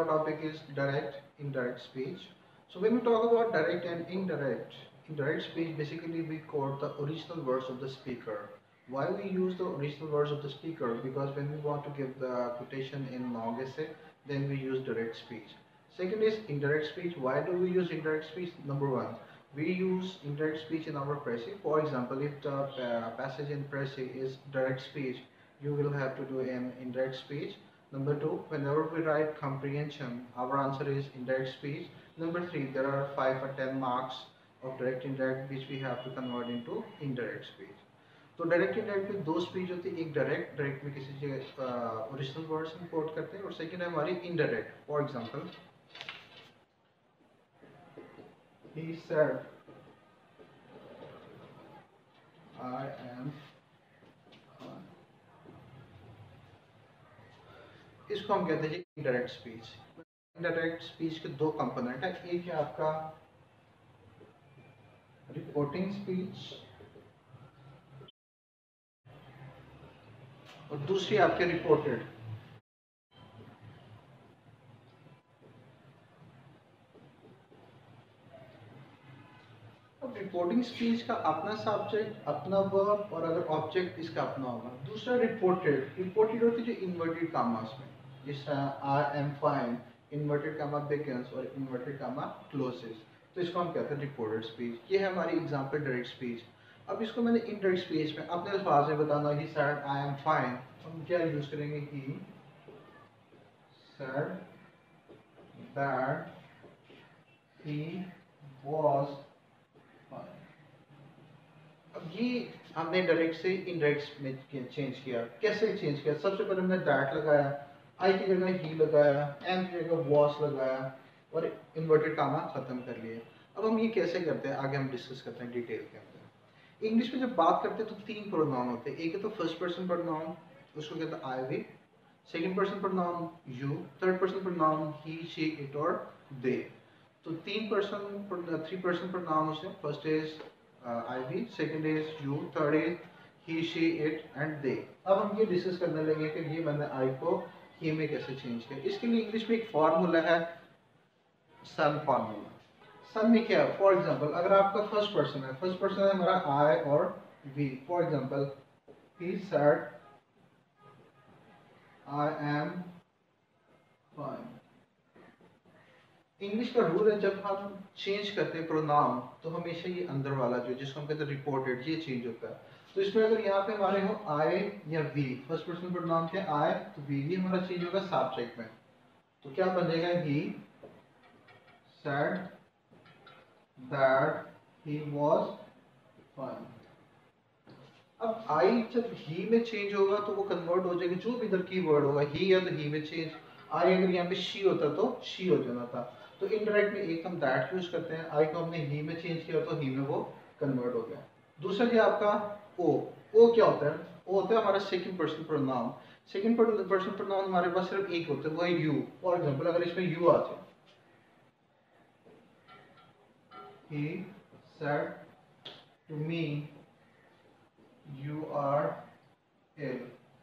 topic is direct indirect speech. So when we talk about direct and indirect speech, basically we quote the original words of the speaker. Why we use the original words of the speaker? Because when we want to give the quotation in long essay, then we use direct speech. Second is indirect speech. Why do we use indirect speech? Number one, we use indirect speech in our précis. For example, if the passage in précis is direct speech, you will have to do an indirect speech. Number two, whenever we write comprehension, our answer is indirect speech. Number three, there are 5 or 10 marks of direct indirect which we have to convert into indirect speech. तो direct indirect में दो speech होती है, एक direct में किसी जगह original words हम कोट करते हैं, और सेकंड है हमारी indirect. For example, he said I am, इसको हम कहते हैं इनडायरेक्ट स्पीच. इनडायरेक्ट स्पीच के दो कंपोनेंट है, एक है आपका रिपोर्टिंग स्पीच और दूसरी आपके रिपोर्टेड. अब रिपोर्टिंग स्पीच का अपना सब्जेक्ट, अपना वर्ब, और अगर ऑब्जेक्ट इसका अपना होगा. दूसरा रिपोर्टेड होती है जो इन्वर्टेड कामास में, जिस तरह I am fine, inverted comma begins और इन्वर्टेड कामा क्लोजेस, तो इसको हम कहते हैं रिपोर्टेड स्पीच. ये है हमारी एग्जांपल डायरेक्ट स्पीच. अब इसको मैंने इनडायरेक्ट स्पीच में अपने अल्फाज में बताना, he said I am fine, हम क्या यूज करेंगे, he said that he was fine. अब ये हमने डायरेक्ट से इनडायरेक्ट में चेंज किया. कैसे चेंज किया? सबसे पहले हमने दैट लगाया, आई की जगह ही लगाया, एम की जगह वॉस लगाया और इन्वर्टेड कामा खत्म कर लिए. अब हम ये कैसे करते हैं आगे हम डिस्कस करते हैं डिटेल के अंदर. इंग्लिश में जब बात करते हैं तो तीन प्रोनाउन होते हैं. एक है तो फर्स्ट पर्सन प्रोनाउन, उसको कहते हैं I we. Second person pronoun you. Third person pronoun he she it और दे. तो थ्री पर्सन प्रोनाउन है. First is I we, second is you, third is he she it and they. अब हम ये discuss करने लगे कि ये मैंने आई को ही में कैसे चेंज किया. इसके लिए इंग्लिश में एक फॉर्मूला है, सन फॉर्मूला. सन में क्या है? फॉर एग्जाम्पल, अगर आपका फर्स्ट पर्सन है हमारा आई और we. For example, he said I am fine. English का रूल है, जब हम चेंज करते हैं प्रोनाउन तो हमेशा ये अंदर वाला जो जिसको हम कहते हैं रिपोर्टेड, ये चेंज होता है. तो इसमें अगर यहाँ पे हमारे हो आई या वी, फर्स्ट पर्सन प्रोनाउन थे आई, तो वी भी हमारा चेंज होगा सब्जेक्ट में. तो क्या बनेगा, he said that he was fine. अब आई जब ही में चेंज होगा तो वो कन्वर्ट हो जाएगा, जो भी इधर की वर्ड होगा, ही या तो ही में चेंज. आई अगर यहाँ पे शी होता तो शी हो जाना था. तो इनडायरेक्ट में एक हम दैट यूज करते हैं, आई को हमने ही में चेंज किया तो ही में वो कन्वर्ट हो गया. दूसरा क्या आपका ओ क्या होता है? ओ होता है हमारा second person pronoun. Second person pronoun हमारे पास सिर्फ एक होता है, वो है यू. फॉर एग्जांपल, अगर इसमें यू आ जाए, he said to me you are ill.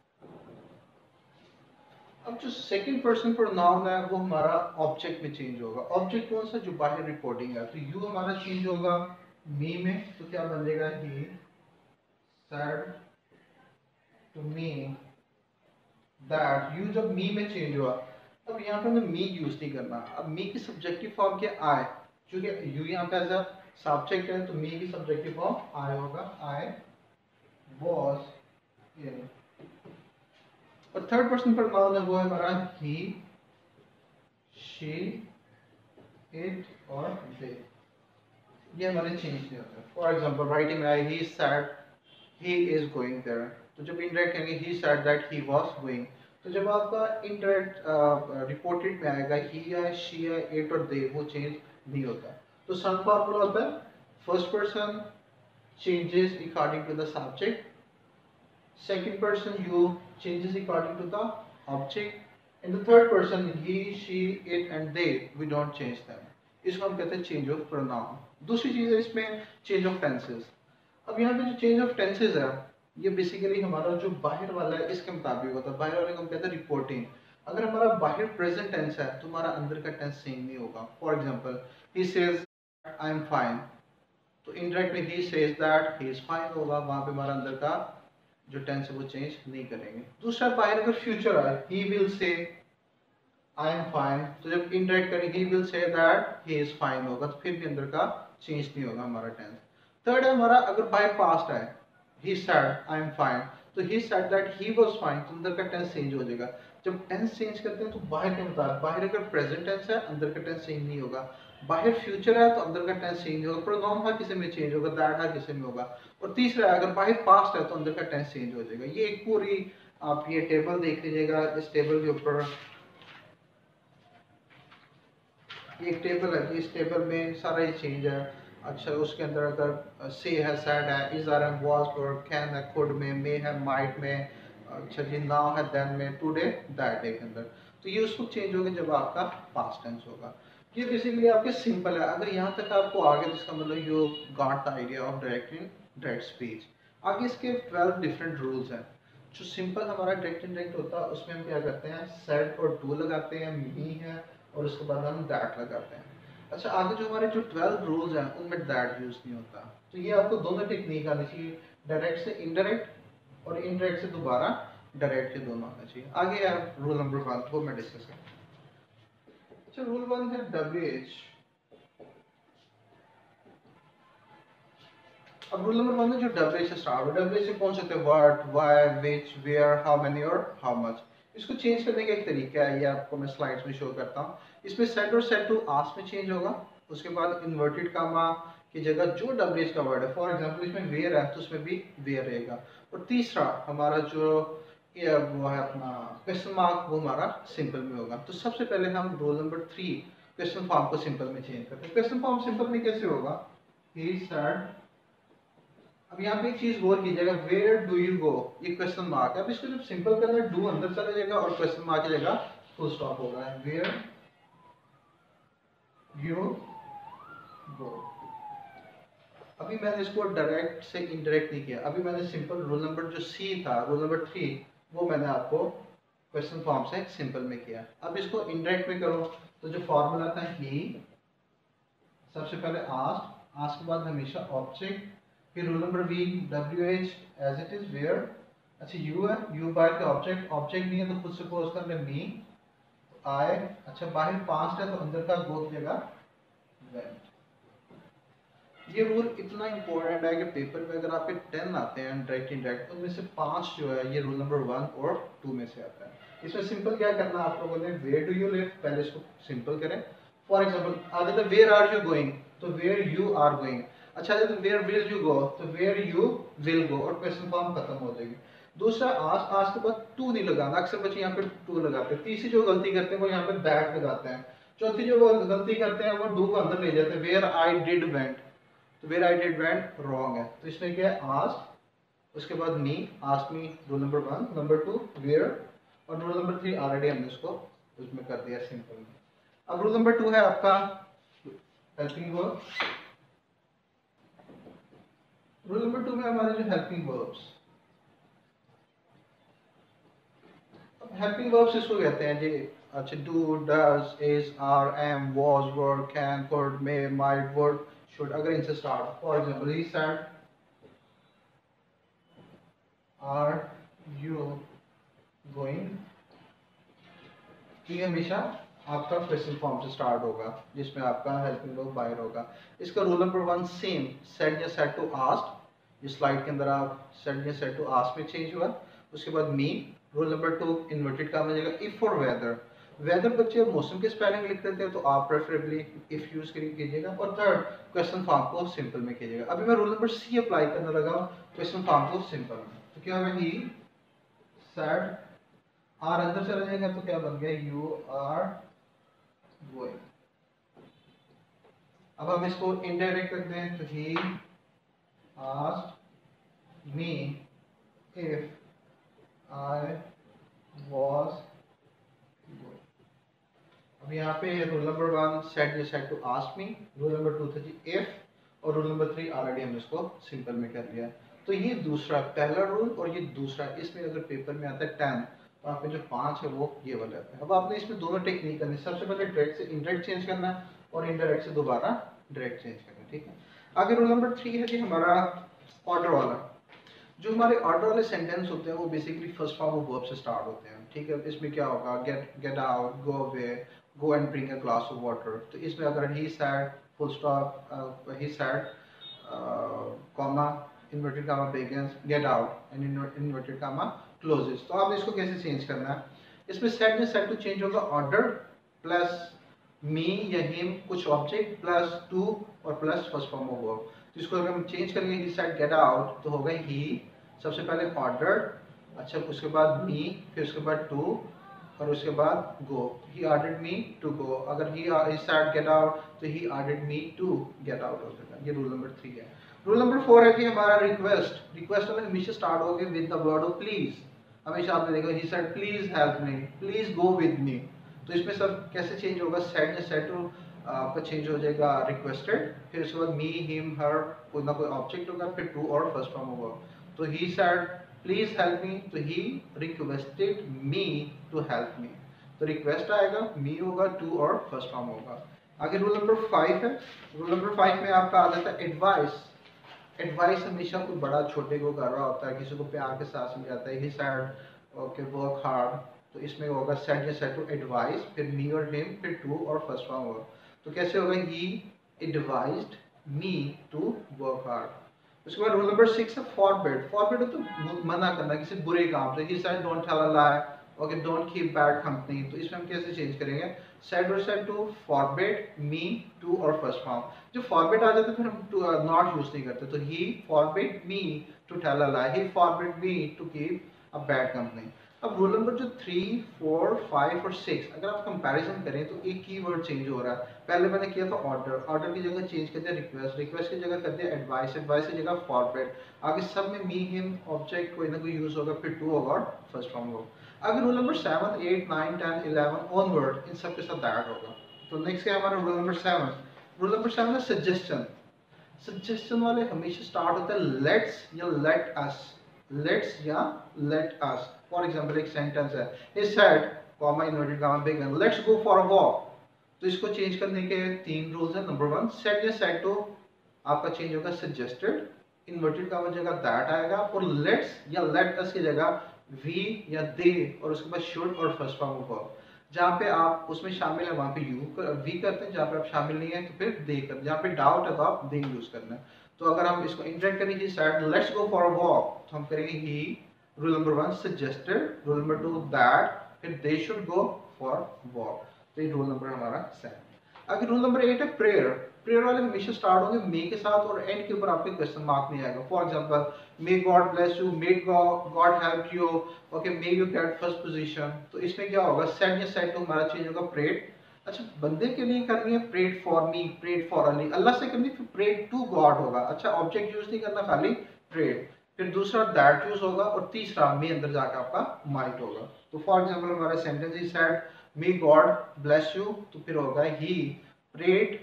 अब जो सेकंड पर्सन प्रोनाउन है वो हमारा ऑब्जेक्ट में चेंज होगा. ऑब्जेक्ट कौन सा? जो बाहर रिपोर्टिंग है. तो यू हमारा चेंज होगा मी में, तो क्या बनेगा, he said to me that. You जब मी में चेंज हुआ, अब यहाँ पे हमें मी यूज नहीं करना. अब मी की सब्जेक्टिव फॉर्म क्या? आई. क्योंकि यू यहाँ पे एज अ सब्जेक्ट है तो मी की सब्जेक्टिव फॉर्म आई होगा, आई वाज इन. और थर्ड पर्सन प्रोनाउन है वो है हमारा ही, शी, इट और दे. ये हमारे चेंज नहीं होता. फॉर एग्जांपल, राइटिंग में he said he is going there. तो जब इंडायरेक्ट कहेंगे he said that he was going. तो जब आपका इंडायरेक्ट रिपोर्टेड में आएगा ही है, शी है, इट और दे, वो चेंज नहीं होता. तो सन फॉर्मूला होता है first person changes according to the subject, second person you changes according to the object, and the third person he, she, it and they, we don't change them. इसको हम कहते हैं चेंज ऑफ प्रोनाउन. दूसरी चीज है इसमें change of tenses. अब यहाँ पे जो चेंज ऑफ टेंसेस है ये बेसिकली हमारा जो बाहर वाला है इसके मुताबिक होता है. बाहर वाले को हम कहते हैं रिपोर्टिंग. अगर हमारा बाहर प्रेजेंट टेंस है तो हमारा अंदर का टेंस सेम नहीं होगा। For example he says I am fine, तो indirectly he says that he is fine होगा, वहां पे हमारा अंदर का जो टेंस है वो चेंज नहीं करेंगे। दूसरा बाहर अगर फ्यूचर आए, ही विल से आई एम फाइन, तो जब इनडायरेक्ट करेंगे he will say that he is fine होगा, तो फिर भी अंदर का चेंज नहीं होगा हमारा टेंस। थर्ड है हमारा अगर बाय पास्ट है, he said I am fine, तो he said that he was fine, तो अंदर का टेंस चेंज हो जाएगा। जब टेंस चेंज करते हैं तो बाहर के मुताबिक, बाहर अगर प्रेजेंट टेंस है अंदर का टेंस चेंज नहीं होगा, बाहर फ्यूचर है तो अंदर का टेंस चेंज होगा, प्रोनाउन हर किसी में चेंज होगा, दैट हर किसी में होगा। और तीसरा अगर बाहर पास्ट है तो अंदर का टेंस चेंज हो जाएगा। ये एक पूरी आप ये टेबल देख लीजिएगा, इस टेबल के ऊपर ये एक टेबल है, इस टेबल में सारा ये चेंज है। अच्छा उसके अंदर अगर से है, सैड है, इज आर एंड वाज और कैन है, कुड में, मे है, माइट में, अच्छा जी नाउ है, देन में, टुडे, दैट डे के अंदर, तो ये उसको चेंज होगा जब आपका पास्ट टेंस होगा। ये बेसिकली आपके सिंपल है। अगर यहाँ तक आपको आ गया तो इसका मतलब you got the idea of direct speech. आगे इसके 12 डिफरेंट रूल्स हैं। जो सिंपल हमारा डायरेक्ट इंडायरेक्ट होता है उसमें हम क्या करते हैं, सेड और टू लगाते हैं, मी है, और उसके बाद हम दैट लगाते हैं। अच्छा आगे जो हमारे जो 12 रूल्स हैं उनमें दैट यूज नहीं होता। तो ये आपको दोनों टेक्निक आनी चाहिए, डायरेक्ट से इनडायरेक्ट और इनडायरेक्ट से दोबारा डायरेक्ट के दोनों आना चाहिए। आगे है रूल नंबर 1, वो मैं डिस्कस करूँ। अच्छा रूल 1 है WH। अब रूल नंबर 1 में जो WH से स्टार्ट हो, WH से कौन से थे, what, why, which, where, how many और हाउ मच। इसको चेंज करने का एक तरीका है, ये आपको मैं स्लाइड्स में शो करता हूँ। इसमें सेट और सेट टू आस्क में चेंज होगा, उसके बाद इन्वर्टेड कामा की जगह जो WH का वर्ड है, फॉर एग्जांपल इसमें वेयर है तो उसमें भी वेयर रहेगा। और तीसरा हमारा जो ये वो है अपना क्वेश्चन मार्क, वो हमारा सिंपल में होगा। तो सबसे पहले हम रूल नंबर 3 क्वेश्चन फॉर्म को सिंपल में चेंज करते हैं। क्वेश्चन फॉर्म सिंपल में कैसे होगा, ही सेड, अब यहाँ पे एक चीज गौर कीजिएगा, वेयर डू यू गो, ये क्वेश्चन मार्क है। अब इसको जब सिंपल करना है, डू अंदर चला जाएगा और क्वेश्चन मार्क की जगह फुल स्टॉप होगा, वेयर यू गो। अभी मैंने इसको डायरेक्ट से इनडायरेक्ट नहीं किया, अभी मैंने सिंपल रूल नंबर जो सी था, रूल नंबर 3, वो मैंने आपको क्वेश्चन फॉर्म से सिंपल में किया। अब इसको इनडायरेक्ट में करो तो जो फॉर्मूला था ही, सबसे पहले आस्क, आस्क के बाद हमेशा ऑब्जेक्ट, फिर रूल नंबर वी WH as it is where. अच्छा यू है, यू बाहर का ऑब्जेक्ट, ऑब्जेक्ट नहीं है तो खुद सपोज कर ले मी, आई, अच्छा बाहर पास्ट है तो अंदर का गो की जगह वेंट। ये रूल इतना इंपॉर्टेंट है कि पेपर में अगर आपके 10 आते हैं डायरेक्ट इनडायरेक्ट, उनमें से 5 जो है ये रूल नंबर 1 और 2 में से आता है। इसमें सिंपल क्या करना है आप लोगों ने, वेयर डू यू लिव, पहले इसको सिंपल करें। फॉर एग्जांपल आगे तो वेयर आर यू गोइंग, तो वेयर यू आर गोइंग। अच्छा तो वेयर विल यू गो, तो वेयर यू विल गो, और क्वेश्चन फॉर्म खत्म हो जाएगी। दूसरा आस्क, आस्क के बाद टू नहीं लगाना, अक्सर बच्चे यहाँ पे टू लगाते हैं। तीसरी जो गलती करते हैं वो यहाँ पे दैट लगाते हैं। चौथी जो वो गलती करते हैं वो डू को अंदर ले जाते हैं, वेयर आई डिड वेंट, तो where I did went wrong है। तो इसमें क्या है, आस्क, उसके बाद me, ask me rule number 1, number 2 where, और रूल नंबर 3 ऑलरेडी हमने उसको उसमें कर दिया सिंपल में। अब रूल नंबर 2 है आपका हेल्पिंग वर्ब। रूल नंबर 2 में हमारे जो हेल्पिंग वर्ब्स, हेल्पिंग वर्ब्स इसको कहते हैं जी, अच्छा do, does, is, are, am, was, were, can, could, may, might, would, should, अगर इनसे start. For example he said are you going, ये हमेशा आपका क्वेश्चन फॉर्म से स्टार्ट होगा जिसमें आपका हेल्पिंग वर्ब बाहर होगा। इसका रूल नंबर 1 सेम, सेड या सेड टू आस्क, जिस स्लाइड के अंदर आप सेड या सेड टू आस्क में चेंज हुआ। उसके बाद मी, रूल नंबर 2 इन्वर्टेड का मिलेगा, इफ और वेदर, वेदर बच्चे मौसम के स्पेलिंग लिख देते हैं तो आप प्रेफरेबली इफ यूज कीजिएगा। और थर्ड क्वेश्चन फॉर्म को सिंपल में कीजिएगा। अभी मैं रूल नंबर सी अप्लाई करने लगा क्वेश्चन फॉर्म को सिंपल में, तो क्या होगा, ही सेड, आर अंदर चला जाएगा तो क्या बन गया, यू आर गोइंग। अब हम इसको इनडायरेक्ट रख दें तो he asked me if I was going. अब यहाँ पे रूल नंबर 1 सेड या said to ask me, rule number 2 था जी इफ, और रूल नंबर 3 ऑलरेडी हमने इसको सिंपल में कर लिया। तो ये दूसरा, पहला रूल और ये दूसरा, इसमें अगर पेपर में आता है 10 तो आपके जो 5 है वो ये वाला है। अब आपने इसमें दोनों टेक्निक करनी, सबसे पहले डायरेक्ट से इनडायरेक्ट चेंज करना है और इनडायरेक्ट से दोबारा डायरेक्ट चेंज करना है, ठीक है। आगे रूल नंबर 3 है जी हमारा ऑर्डर वाला। जो हमारे ऑर्डर वाले सेंटेंस होते हैं वो basically first form of verb से स्टार्ट होते हैं, ठीक है। इसमें क्या होगा, get out, go away, go and bring a glass of water. तो इसमें अगर he said full stop, he said comma inverted comma begins, get out and inverted comma closes. तो आप इसको कैसे चेंज करना है, इसमें सेट में सेट टू चेंज होगा ऑर्डर प्लस मी या हिम कुछ ऑब्जेक्ट प्लस टू और plus first form of verb. तो इसको अगर हम चेंज करेंगे, ही सेड गेट आउट तो होगा ही, सबसे पहले ऑर्डर, अच्छा उसके बाद मी, फिर उसके बाद टू और उसके बाद गो। ही ऑर्डर्ड मी टू गो, अगर ही सेड गेट आउट तो he ordered me to get out हो जाएगा। ये रूल नंबर 3 है। रूल नंबर 4 है कि हमारा रिक्वेस्ट। रिक्वेस्ट में हमेशा स्टार्ट होगा with the word of please. हमेशा आपने देखा he said please help me, please go with me. तो इसमें सब कैसे चेंज होगा, सेड ने सेड टू आपका चेंज हो जाएगा रिक्वेस्टेड, फिर उसके बाद मी हिम हर कोई ना कोई ऑब्जेक्ट होगा, फिर टू और फर्स्ट फॉर्म होगा। तो he said please help me, तो he requested me to help me. तो रिक्वेस्ट आएगा, मी होगा, टू और फर्स्ट फॉर्म होगा। आगे रूल नंबर 5 है। रूल नंबर 5 में आपका आ जाता है एडवाइस। एडवाइस हमेशा कोई बड़ा छोटे को कर रहा होता है, किसी को प्यार के साथ समझाता है, he said okay work hard. तो इसमें होगा सेड या सेड टू एडवाइस, फिर मी और हिम, फिर टू और फर्स्ट फॉर्म होगा। तो कैसे होगा, he advised me to work hard. उसके बाद रूल नंबर 6 है फॉरबिड। फॉरबिड तो मना करना किसी बुरे काम से, he said don't tell a lie, okay don't keep bad company. तो इसमें हम कैसे चेंज करेंगे, सेड और said to forbid me to और फर्स्ट फॉर्म। जो फॉरबिड आ जाता है फिर हम नॉट यूज नहीं करते। तो he forbid me to tell a lie, he forbid me to keep a bad company. अब रूल नंबर जो 3, 4, 5 और 6 अगर आप कंपैरिजन करें तो एक कीवर्ड चेंज हो रहा है। पहले मैंने किया था ऑर्डर, ऑर्डर की जगह चेंज कर दिया रिक्वेस्ट, रिक्वेस्ट की जगह कर दिया एडवाइस, एडवाइस की जगह फॉरबिड। आगे सब में मी हिम ऑब्जेक्ट कोई ना कोई यूज होगा, फिर टू होगा और फर्स्ट फॉर्म होगा। अगर रूल नंबर 7, 8, 9, 10, 11 ऑनवर्ड इन सब के साथ दैट होगा। तो नेक्स्ट क्या है हमारा रूल नंबर 7। रूल नंबर 7 है सजेशन। सजेशन वाले हमेशा स्टार्ट होता है लेट्स या लेट अस, लेट्स या लेट अस। फॉर एग्जांपल एक सेंटेंस है, he said comma inverted comma begin let's go for a walk. तो इसको चेंज करने के 3 रूल्स हैं। नंबर 1 सेड या सेड टू आपका चेंज होगा सजेस्टेड, इन्वर्टेड कॉमा जगह दैट आएगा, और लेट्स या लेट अस की जगह वी या दे और उसके बाद शुड और फर्स्ट फॉर्म ऑफ वर्ब। जहाँ पे आप उसमें शामिल है वहाँ पे यू वी करते हैं, जहाँ पे आप शामिल नहीं है तो फिर दे करते हैं, जहाँ पे डाउट है तो आप दे यूज करना है। तो अगर हम इसको इंटरेक्ट करेंगे said let's go for a walk, तो हम करेंगे he, rule number 1 suggested, rule number 2 that, फिर they should go for walk. तो ये रूल नंबर हमारा 7। अगर रूल नंबर 8 है प्रेयर। प्रेयर वाले हमेशा स्टार्ट होंगे मे के साथ और एंड के ऊपर आपके क्वेश्चन मार्क नहीं आएगा। For example may God bless you, may God help you, okay may you get first position. तो इसमें क्या होगा, सेड या सेड टू हमारा चेंज होगा प्रेड। अच्छा बंदे के लिए करनी है prayed for me, prayed for Ali, Allah से करनी फिर प्रेड टू गॉड होगा। अच्छा ऑब्जेक्ट यूज नहीं करना, खाली प्रेड। फिर दूसरा दैट यूज होगा और तीसरा मे अंदर जाकर आपका माइट होगा। तो फॉर एग्जांपल हमारा sentence he said may God bless you, तो फिर होगा ही प्रेड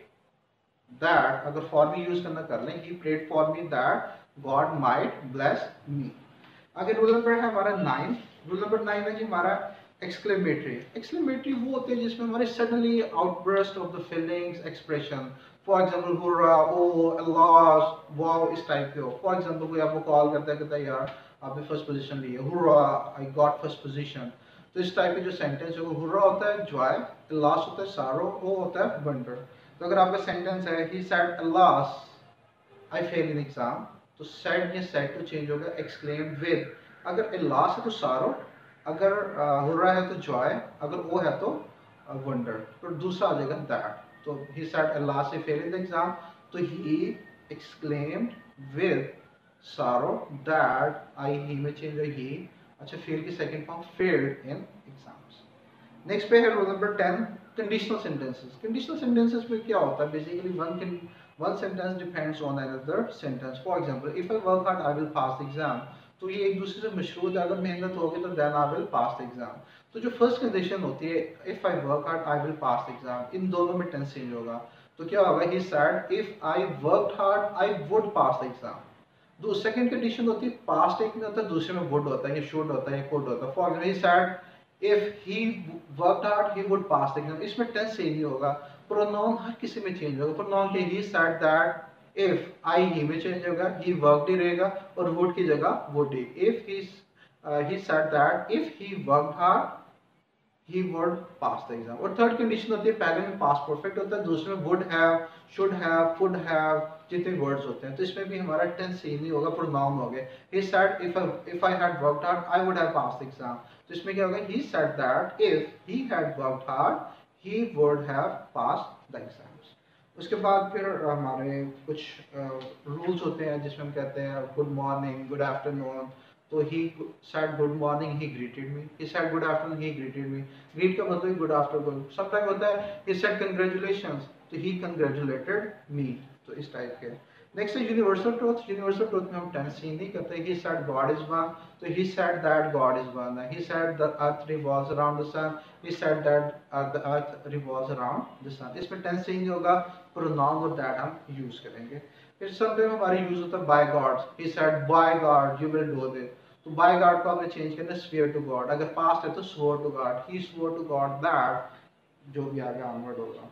दैट, अगर फॉर मी यूज करना कर लें, he prayed for me that God might bless me. आगे रूल नंबर है हमारा 9। रूल नंबर 9 है जी हमारा एक्सक्लेमेटरी। एक्सक्लेमेटरी वो होते हैं जिसमें हमारे suddenly outburst of the feelings expression, for example hurrah, oh, Allah, wow, इस टाइप के हो। फॉर एग्जांपल कोई आपको कॉल करता है, कहता है यार आपने फर्स्ट पोजीशन ली है, hurrah I got first position. तो इस टाइप के जो सेंटेंस है वो हुर्रा होता है जॉय, अल्लाह होता है सारो, ओ होता है वंडर। तो अगर आपका सेंटेंस है he said Allah I fail in exam, तो सेड या सेड टू चेंज होगा एक्सक्लेम विद। अगर अल्लाह है तो सारो, अगर हुर्रा है तो जॉय, अगर वो है तो वंडर, तो दूसरा आ जाएगा दैट। तो he said Allah से failed in the exam, तो he exclaimed with sorrow that I he में change है he। अच्छा fail की second form failed in exams। Next पे है rule number 10 conditional sentences. Conditional sentences में क्या होता है, basically one sentence depends on another sentence। For example if I work hard I will pass the exam, तो ये एक दूसरे से मशरूत है, अगर मेहनत होगी तो then I will pass the exam। तो जो फर्स्ट कंडीशन होती है if I work hard I will pass the exam, इन दोनों में टेंस चेंज होगा। तो क्या होगा, he said if I worked hard I would pass the exam। दो सेकंड कंडीशन होती है पास्ट एक में होता है, दूसरे में would होता है, या should होता है, या could होता है। For example he said if he worked hard he would pass the exam. इसमें टेंस सही नहीं होगा, प्रोनाउन हर किसी में चेंज होगा. प्रोनाउन के he said that, if I he में चेंज होगा, he worked ही रहेगा और would की जगह would ही. If he said that if he worked hard he would pass the exam. और थर्ड कंडीशन होती है, पहले में पास्ट परफेक्ट होता है, दूसरे में would have, should have, could have, जितने वर्ड्स होते हैं. तो इसमें भी हमारा टेंस सही नहीं होगा, प्रोनाउन हो गए. He said if I had worked hard I would have passed the exam. तो इसमें क्या होगा, he said that if he had worked hard he would have passed the exams. उसके बाद फिर हमारे कुछ रूल्स होते हैं जिसमें हम कहते हैं गुड मॉर्निंग, गुड आफ्टरनून. तो he said good morning he greeted me, he said good afternoon he greeted me. greet का मतलब good afternoon. sometimes होता है he said congratulations, तो he congratulated me. तो इस टाइप के. नेक्स्ट है यूनिवर्सल ट्रूथ. यूनिवर्सल ट्रूथ में हम टेंस चेंज नहीं करते. he said God is one, तो he said that God is one. he said the earth revolves around the sun, he said that the earth revolves around the sun. इसमें tense change होगा, pronoun और that हम use करेंगे. फिर sometime हमारा use होता है by God. he said by God you will do this. तो बाय गॉड को आपने चेंज करना स्वेयर टू गॉड. अगर पास्ट है तो swore to God, he swore to God that, जो भी आगे ऑनवर्ड होगा.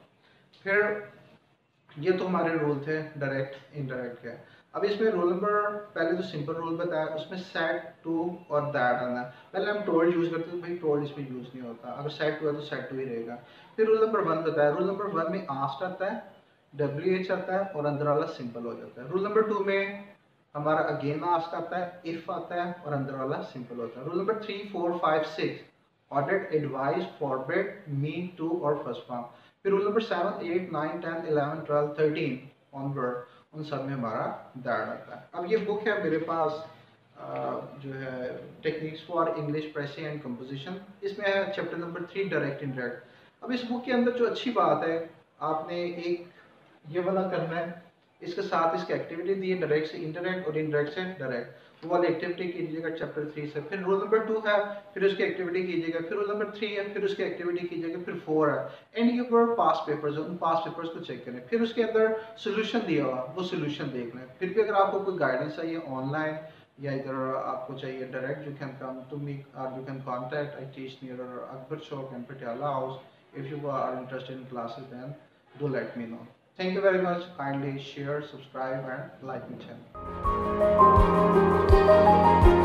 फिर ये तो हमारे रूल थे डायरेक्ट इनडायरेक्ट के. अब इसमें रूल नंबर, पहले तो सिंपल रूल बताया, उसमें सेट टू और दैट आना है. पहले हम टोल्ड यूज करते थे, भाई टोल्ड इसमें यूज नहीं होता. अगर सेट टू है तो सेट टू ही रहेगा. फिर रूल नंबर 1 बताया. रूल नंबर 1 में आस्ट आता है, WH आता है और अंदर वाला सिंपल हो जाता है. रूल नंबर 2 में हमारा अगेन आस्क आता है, इफ आता है और अंदर वाला सिंपल होता है. Rule number 3, 4, 5, 6 order, advice, forbid, mean, to और फर्स्ट फॉर्म. फिर रूल नंबर 7, 8, 9, 10, 11, 12, 13 ऑनवर्ड, उन सब में हमारा दैट आता है. अब ये बुक है मेरे पास जो है techniques for English precising and composition. इसमें है चैप्टर नंबर 3 डायरेक्ट इनडायरेक्ट. अब इस बुक के अंदर जो अच्छी बात है, आपने एक ये वाला करना है, इसके साथ इसकी एक्टिविटी दी है डायरेक्ट से इनडायरेक्ट और इनडायरेक्ट से डायरेक्ट. वो वाली एक्टिविटी कीजिएगा चैप्टर 3 से. फिर रूल नंबर 2 है, फिर उसकी एक्टिविटी कीजिएगा. फिर रूल नंबर 3 है, फिर उसकी एक्टिविटी कीजिएगा. फिर 4 है, एंड ये पर पास्ट पेपर्स है, उन पास्ट पेपर्स को चेक करें. फिर उसके अंदर सोल्यूशन दिया हुआ, वो सोल्यूशन देख लें. फिर भी अगर आपको कोई गाइडेंस चाहिए ऑनलाइन या इधर आपको चाहिए direct, you can come to me और you can contact. I teach near Akbar Chowk and Patiala House. If you are interested in classes then do let me know. Thank you very much. Kindly share, subscribe and like my channel.